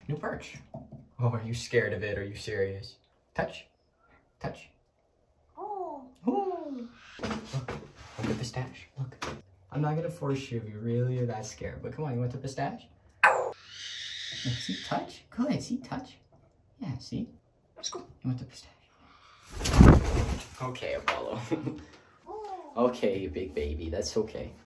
New perch. Oh, are you scared of it? Are you serious? Touch. Touch. Oh. Ooh. Look at the pistache. Look. I'm not gonna force you if you really are that scared, but come on, you want the pistache? See, touch? Good, see, touch? Yeah, see? Let's go. You want the pistache? Okay, Apollo. Okay, you big baby, that's okay.